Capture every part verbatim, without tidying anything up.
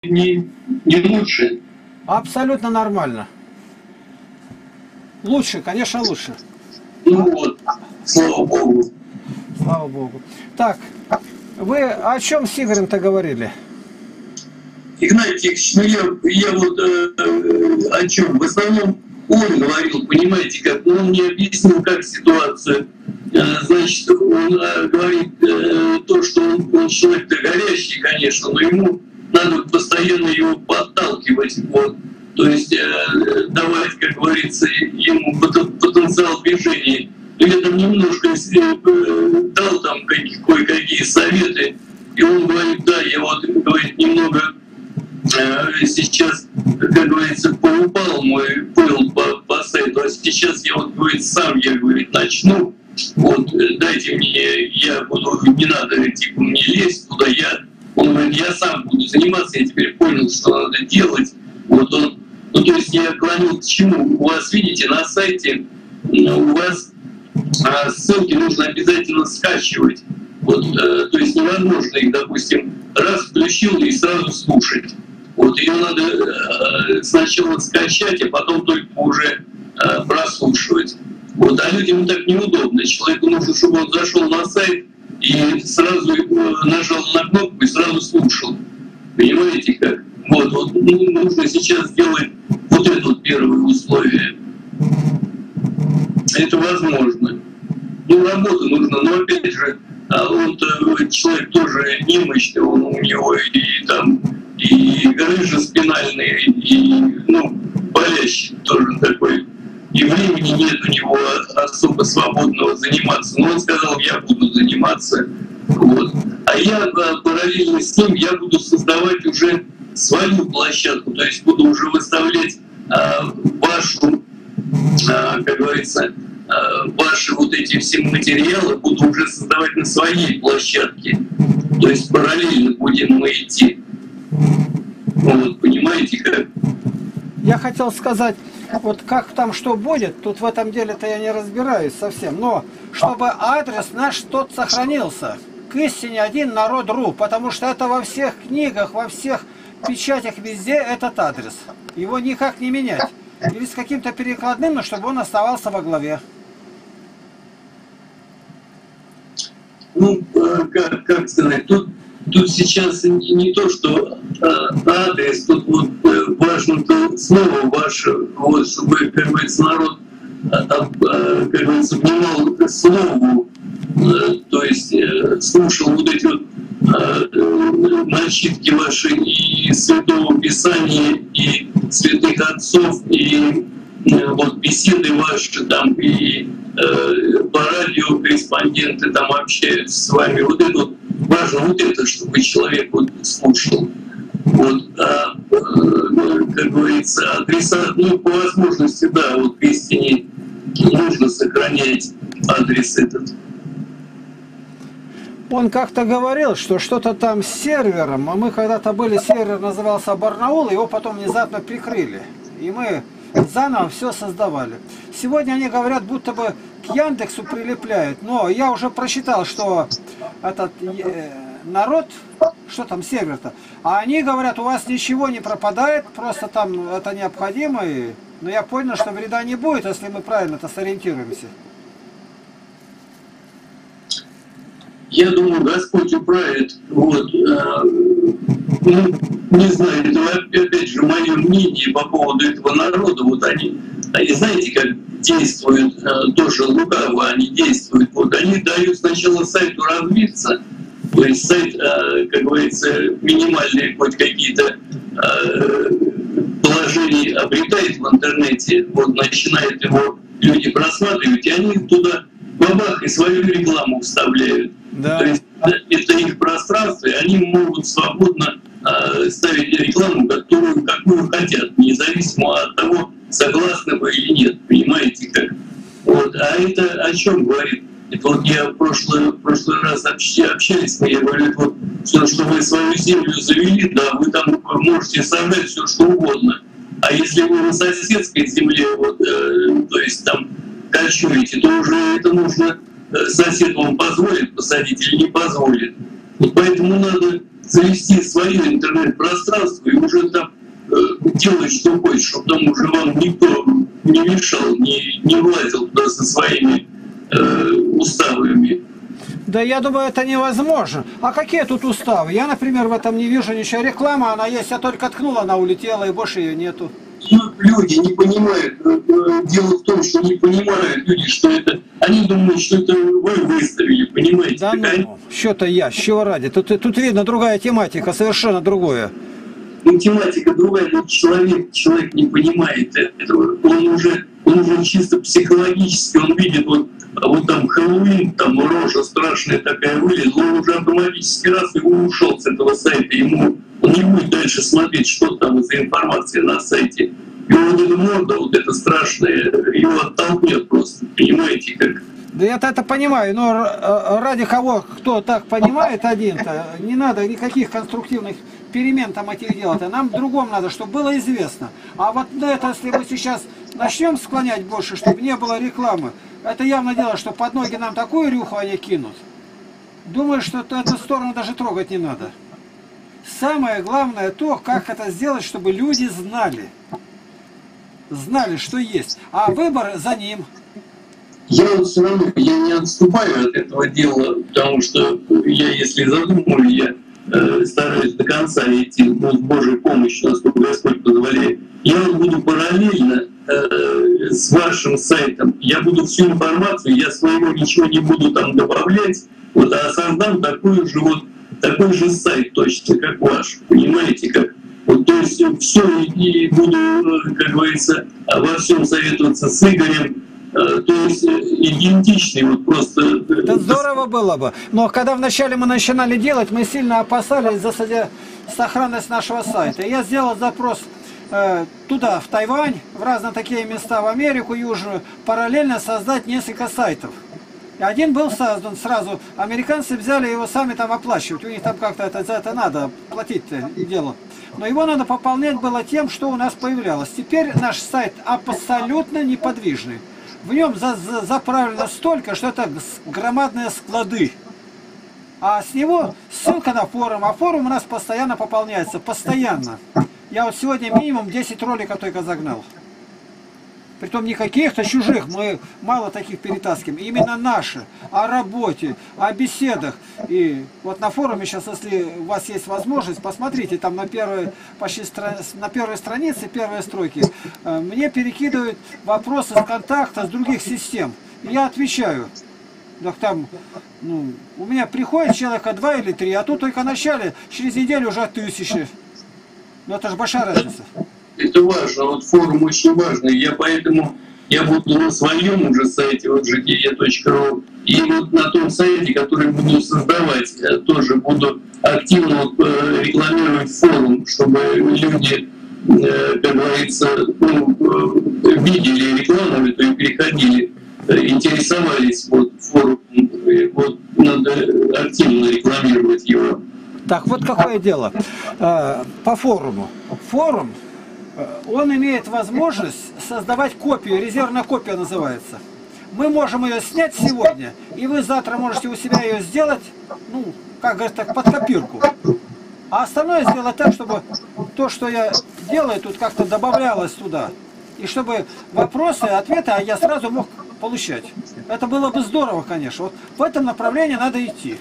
не, не лучше? Абсолютно нормально. Лучше, конечно, лучше. Ну вот, слава Богу. Слава Богу. Так, вы о чем с Игорем-то говорили? Игнатий Ильич, ну я, я вот э, э, о чем? В основном он говорил, понимаете, как, ну, он мне объяснил, как ситуация. Э, значит, он э, говорит э, то, что он, он человек-то горящий, конечно, но ему надо постоянно его подталкивать. Вот. То есть э, давать, как говорится, ему потенциал движения. Я там немножко э, дал там кое-какие советы, и он говорит, да, я вот, говорит, немного э, сейчас, как говорится, поупал мой пыл по, по сайту, а сейчас я вот, говорит, сам, я, говорит, начну, вот, дайте мне, я буду, не надо, типа, мне лезть туда, я, он говорит, я сам буду заниматься, я теперь понял, что надо делать, вот он, ну, то есть я клонил к чему, у вас, видите, на сайте, у вас а ссылки нужно обязательно скачивать. Вот, э, то есть невозможно их, допустим, раз включил и сразу слушать. Вот, ее надо э, сначала скачать, а потом только уже э, прослушивать. Вот, а людям так неудобно. Человеку нужно, чтобы он зашел на сайт и сразу э, нажал на кнопку и сразу слушал. Понимаете как? Вот, вот ну, нужно сейчас сделать вот это вот первое условие. Это возможно. Ну, работа нужна, но опять же, он человек тоже немощный, он у него и там и грыжа спинальная, и ну, болящий тоже такой. И времени нет у него особо свободного заниматься. Но он сказал, я буду заниматься. Вот. А я параллельно с ним я буду создавать уже свою площадку, то есть буду уже выставлять а, вашу, а, как говорится, ваши вот эти все материалы буду уже создавать на своей площадке. То есть параллельно будем мы идти. Вот, понимаете как? Я хотел сказать, вот как там что будет, тут в этом деле-то я не разбираюсь совсем, но чтобы адрес наш тот сохранился. К истине один народ.ру, потому что это во всех книгах, во всех печатях, везде этот адрес. Его никак не менять. Или с каким-то перекладным, но чтобы он оставался во главе. Ну, как, как сказать, тут, тут сейчас не, не то, что а, адрес, тут вот важно то слово ваше, вот, чтобы, как говорится, народ, а, а, как говорится, внимал к слову, а, то есть а, слушал вот эти вот а, начитки ваши и Святого Писания, и святых отцов, и вот беседы ваши там, и э, по радио корреспонденты там общаются с вами. Вот это вот важно, вот это, чтобы человек вот слушал. Вот, а, э, как говорится, адреса, ну, по возможности, да, вот к истине нужно сохранять адрес этот. Он как-то говорил, что что-то там с сервером, а мы когда-то были, сервер назывался Барнаул, его потом внезапно прикрыли. И мы заново все создавали. Сегодня они говорят, будто бы к Яндексу прилепляют, но я уже прочитал, что этот э, народ, что там сервер-то, а они говорят, у вас ничего не пропадает, просто там это необходимо, и, но я понял, что вреда не будет, если мы правильно-то сориентируемся. Я думаю, Господь управит. Вот, э, ну, не знаю, это опять же мое мнение по поводу этого народа. Вот они, они знаете, как действуют, э, тоже лукаво они действуют. Вот они дают сначала сайту развиться, то есть сайт, э, как говорится, минимальные хоть какие-то э, положения обретает в интернете, вот начинают его люди просматривать, и они туда бабах и свою рекламу вставляют. Да. То есть это их пространство, и они могут свободно э, ставить рекламу, которую, какую хотят, независимо от того, согласны вы или нет, понимаете как. Вот. А это о чем говорит? Это вот я в прошлый, в прошлый раз общались, мы, я говорю, вот, что, что вы свою землю завели, да, вы там можете сажать все что угодно. А если вы на соседской земле, вот, э, то есть там кочуете, то уже это нужно, сосед вам позволит посадить или не позволит. Вот поэтому надо завести свое интернет-пространство и уже там э, делать, что хочешь, чтобы там уже вам никто не мешал, не, не влазил туда со своими э, уставами. Да я думаю, это невозможно. А какие тут уставы? Я, например, в этом не вижу ничего. Реклама, она есть, я только ткнула, она улетела, и больше ее нету. Ну, люди не понимают. Дело в том, что не понимают люди, что это... Они думают, что это вы выставили, понимаете? Да ну, они... что-то я, с чего ради? Тут, тут видно другая тематика, совершенно другое. Ну, тематика другая, но человек, человек не понимает этого. Он уже, он уже чисто психологически, он видит, вот, вот там Хэллоуин, там рожа страшная такая вылезла, он уже автоматически раз и ушел с этого сайта. Ему, он не будет дальше смотреть, что там за информация на сайте. И вот эта морда, вот эта страшная, его оттолкнет просто, понимаете, как... Да я-то это понимаю, но ради кого, кто так понимает один-то, не надо никаких конструктивных перемен там этих делать. А нам другому надо, чтобы было известно. А вот это, если мы сейчас начнем склонять больше, чтобы не было рекламы, это явно дело, что под ноги нам такую рюху они кинут. Думаю, что эту сторону даже трогать не надо. Самое главное то, как это сделать, чтобы люди знали. Знали, что есть. А выбор за ним. Я вот все равно я не отступаю от этого дела, потому что я, если задумаю, я э, стараюсь до конца идти, ну, с Божьей помощью, насколько Господь позволяет. Я вот буду параллельно э, с вашим сайтом, я буду всю информацию, я своего ничего не буду там добавлять, вот, а создам такой же вот такой же сайт точно, как ваш, понимаете, как вот, то есть все, и буду, как говорится, во всем советоваться с Игорем. То есть идентичный, вот просто... Это здорово было бы. Но когда вначале мы начинали делать, мы сильно опасались за сохранность нашего сайта. И я сделал запрос э, туда, в Тайвань, в разные такие места, в Америку, Южную, параллельно создать несколько сайтов. И один был создан сразу. Американцы взяли его сами там оплачивать. У них там как-то это, за это надо платить дело. Но его надо пополнять было тем, что у нас появлялось. Теперь наш сайт абсолютно неподвижный. В нем за, за, заправлено столько, что это громадные склады. А с него ссылка на форум. А форум у нас постоянно пополняется. Постоянно. Я вот сегодня минимум десять роликов только загнал. Притом не каких-то чужих, мы мало таких перетаскиваем. Именно наши. О работе, о беседах. И вот на форуме сейчас, если у вас есть возможность, посмотрите, там на первой, почти на первой странице, первые строки, мне перекидывают вопросы с контакта, с других систем. И я отвечаю. Так там, ну, у меня приходит человека два или три, а тут только в начале, через неделю уже тысячи. Ну это же большая разница. Это важно, вот форум очень важный, я поэтому я буду на своем уже сайте, вот житие точка ру, и вот на том сайте, который буду создавать, тоже буду активно вот, рекламировать форум, чтобы люди, как говорится, ну, видели рекламу эту и переходили, интересовались вот форумом, вот надо активно рекламировать его. Так, вот какое дело. По форуму. Форум, он имеет возможность создавать копию, резервная копия называется. Мы можем ее снять сегодня, и вы завтра можете у себя ее сделать, ну, как говорится, так, под копирку. А остальное сделать так, чтобы то, что я делаю, тут как-то добавлялось туда. И чтобы вопросы, ответы, а я сразу мог получать. Это было бы здорово, конечно. Вот в этом направлении надо идти.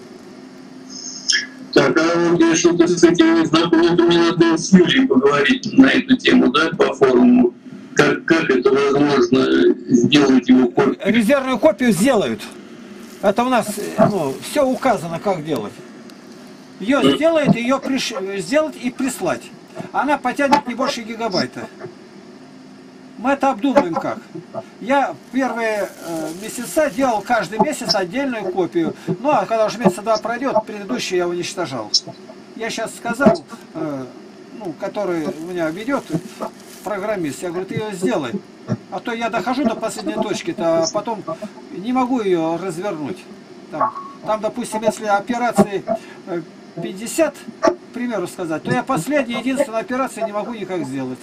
Так, а вот я что-то с этим знакомым, мне надо с Юлей поговорить на эту тему, да, по форуму. Как, как это возможно сделать его копию? Резервную копию сделают. Это у нас ну, все указано, как делать. Ее сделают, ее приш... сделать и прислать. Она потянет не больше гигабайта. Мы это обдумаем как. Я первые э, месяца делал каждый месяц отдельную копию. Ну а когда уже месяца два пройдет, предыдущий я уничтожал. Я сейчас сказал, э, ну, который меня ведет, программист, я говорю, ты ее сделай. А то я дохожу до последней точки-то, а потом не могу ее развернуть. Там, там допустим, если операции пятьдесят, к примеру сказать, то я последнюю, единственную операцию не могу никак сделать.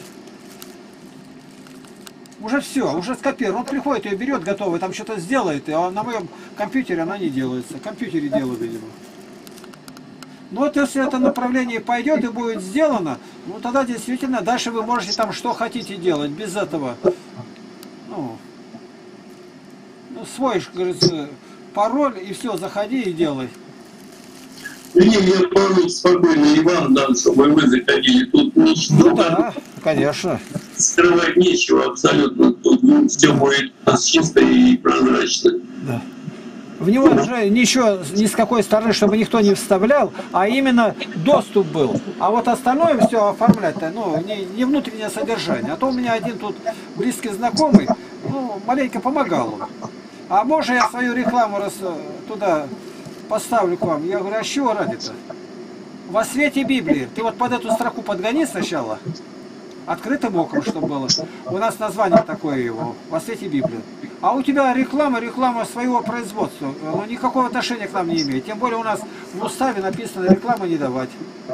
Уже все, уже скопировал. Он приходит, ее берет, готовый, там что-то сделает, а на моем компьютере она не делается. В компьютере делаю, видимо. Ну вот если это направление пойдет и будет сделано, ну тогда действительно дальше вы можете там что хотите делать без этого. Ну, ну свой, говорится, пароль и все, заходи и делай. Не, я пароль спокойно и вам дам, чтобы вы заходили. Тут ничего. Ну да, конечно. Скрывать нечего абсолютно. Тут все будет у нас чисто и прозрачно. Да. В него же ничего ни с какой стороны, чтобы никто не вставлял, а именно доступ был. А вот остальное все оформлять-то, ну, не, не внутреннее содержание. А то у меня один тут близкий знакомый, ну, маленько помогал он. А можно я свою рекламу раз туда поставлю к вам? Я говорю, а чего ради-то? Во свете Библии. Ты вот под эту строку подгони сначала. Открытым окном, чтобы было. У нас название такое его. Во свете Библии. А у тебя реклама, реклама своего производства. Ну, никакого отношения к нам не имеет. Тем более у нас в уставе написано рекламу не давать.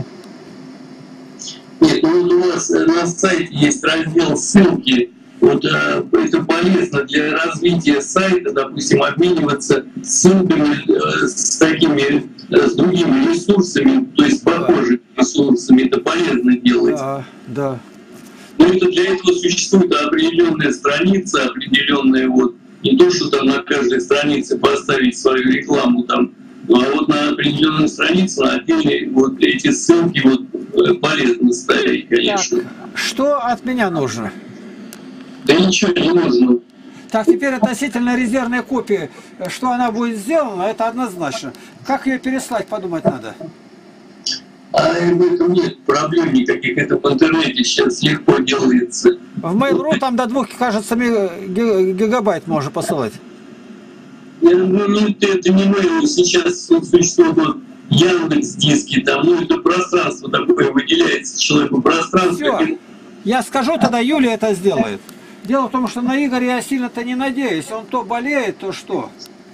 Нет, ну вот у вас на сайте есть раздел ссылки. Вот э, это полезно для развития сайта, допустим, обмениваться ссылками э, с такими, э, с другими ресурсами, то есть похожими ресурсами. Это полезно делать. Да, да. Но это для этого существует определенная страница, определенная вот, не то, что там на каждой странице поставить свою рекламу там, а вот на определенной странице, на отдельные вот эти ссылки вот полезно ставить, конечно. Так, что от меня нужно? Да ничего не нужно. Так, теперь относительно резервной копии, что она будет сделана, это однозначно. Как ее переслать, подумать надо. А в этом нет проблем никаких, это в интернете сейчас легко делается. В Mail.ru там до двух, кажется, гигабайт можно посылать. Ну, это не Mail.ru, сейчас существует вот Яндекс диски, там, ну это пространство такое выделяется человеку, пространство. Все. Я скажу, тогда Юля это сделает. Дело в том, что на Игоря я сильно-то не надеюсь. Он то болеет, то что.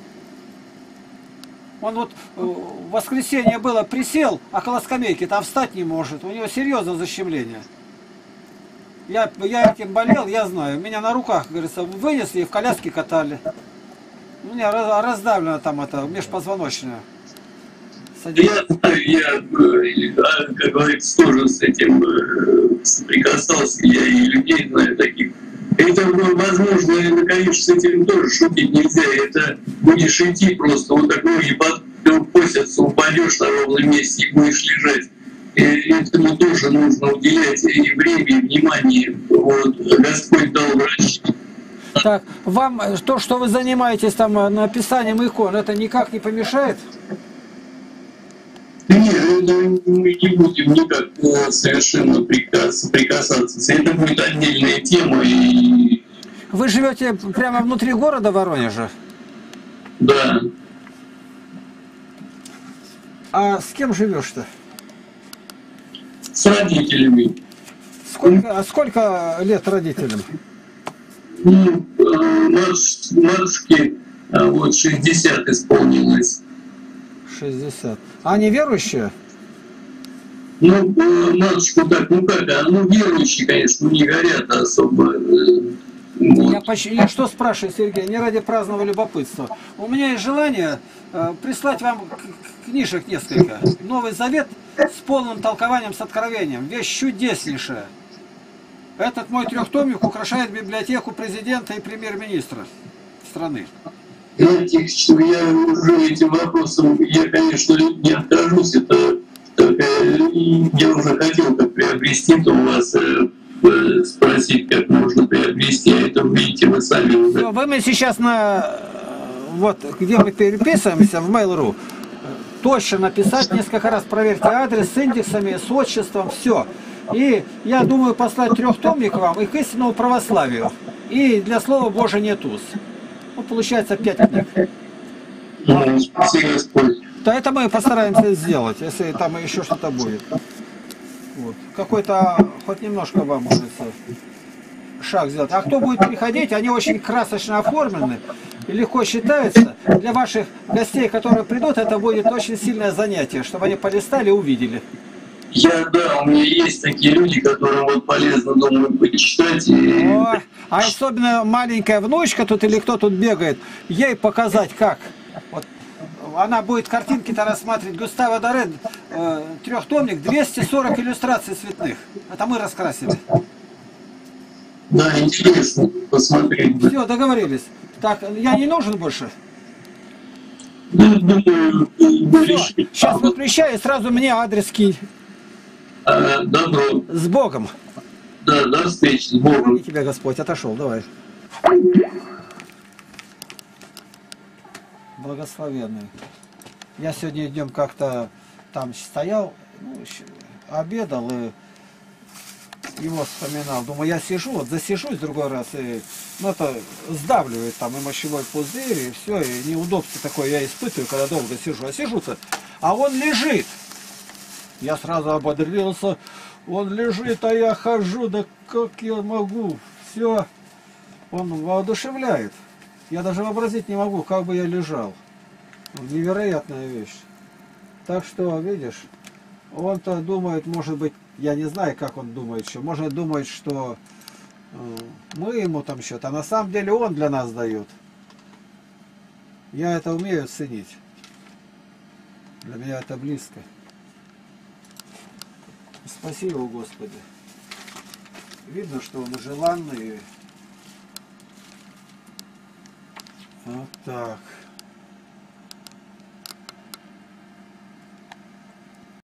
Он вот в воскресенье было присел, около скамейки, там встать не может. У него серьезное защемление. Я, я этим болел, я знаю. Меня на руках, говорится, вынесли и в коляске катали. У меня раздавлено там это межпозвоночное. Я знаю, я, как говорится, тоже с этим соприкасался, я и людей знаю таких. Это, возможно, конечно, с этим тоже шутить нельзя. Это будешь идти просто вот такой и подкосится, упадешь на ровном месте и будешь лежать. И этому тоже нужно уделять и время, и внимание. Вот, Господь дал врачи. Так, вам то, что вы занимаетесь там написанием икон, это никак не помешает? Нет, мы не будем никак совершенно прикасаться. Это будет отдельная тема. И... Вы живете прямо внутри города Воронежа? Да. А с кем живешь-то? С родителями. Сколько, а сколько лет родителям? Ну, матушке вот шестьдесят исполнилось. шестьдесят. А они верующие? Ну, матушку так, ну как, ну верующие, конечно, не горят особо. Вот. Я, почти, я что спрашиваю, Сергей, не ради праздного любопытства. У меня есть желание э, прислать вам книжек несколько. Новый Завет с полным толкованием, с откровением. Вещь чудеснейшая. Этот мой трехтомик украшает библиотеку президента и премьер-министра страны. Знаете, что я уже этим вопросом, я, конечно, не откажусь, это такая, я уже хотел как приобрести, то у вас э, спросить, как можно приобрести, а это видите, вы сами уже. Вы мне сейчас на, вот, где мы переписываемся, в Mail.ru, точно написать, несколько раз проверьте адрес с индексами, с отчеством, все. И я думаю послать трехтомник вам и к истинному православию. И для Слова Божия нет уз. Ну, получается пять книг. Ну, спасибо, Господь. Да, это мы постараемся сделать, если там еще что-то будет. Вот. Какой-то, хоть немножко вам, может, шаг сделать. А кто будет приходить, они очень красочно оформлены и легко считаются. Для ваших гостей, которые придут, это будет очень сильное занятие, чтобы они полистали и увидели. Я, да, у меня есть такие люди, которым вот полезно, думаю, почитать. И... О, а особенно маленькая внучка тут или кто тут бегает, ей показать как. Вот она будет картинки-то рассматривать. Густаво Доре, э, трехтомник, двести сорок иллюстраций цветных. Это мы раскрасили. Да, интересно посмотреть. Все, договорились. Так, я не нужен больше? Ну, думаю, Все, сейчас выключаю, сразу мне адрес кинь. А, добро. С Богом. Да, до встречи, с Богом. Храни тебя Господь, отошел, давай. Благословенный. Я сегодня днем как-то там стоял, ну, обедал и его вспоминал. Думаю, я сижу, вот засижусь в другой раз, и ну, это сдавливает там и мочевой пузырь, и все, и неудобство такое я испытываю, когда долго сижу. А сижу-то, а он лежит. Я сразу ободрился. Он лежит, а я хожу, да как я могу? Все, он воодушевляет. Я даже вообразить не могу, как бы я лежал. Невероятная вещь. Так что, видишь, он-то думает, может быть, я не знаю, как он думает еще. Может, думает, что э, мы ему там что-то, а на самом деле он для нас дает. Я это умею ценить. Для меня это близко. Спасибо, Господи. Видно, что он желанный. Вот так.